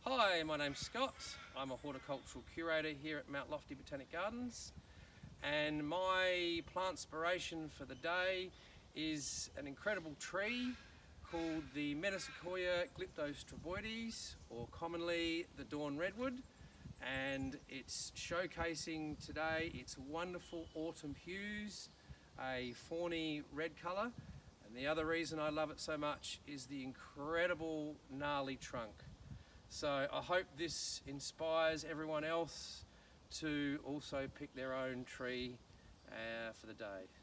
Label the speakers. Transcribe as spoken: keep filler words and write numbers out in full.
Speaker 1: Hi, my name's Scott. I'm a horticultural curator here at Mount Lofty Botanic Gardens, and my plantspiration for the day is an incredible tree called the Metasequoia glyptostroboides, or commonly the Dawn Redwood, and it's showcasing today its wonderful autumn hues, a fawny red colour, and the other reason I love it so much is the incredible gnarly trunk. So I hope this inspires everyone else to also pick their own tree uh, for the day.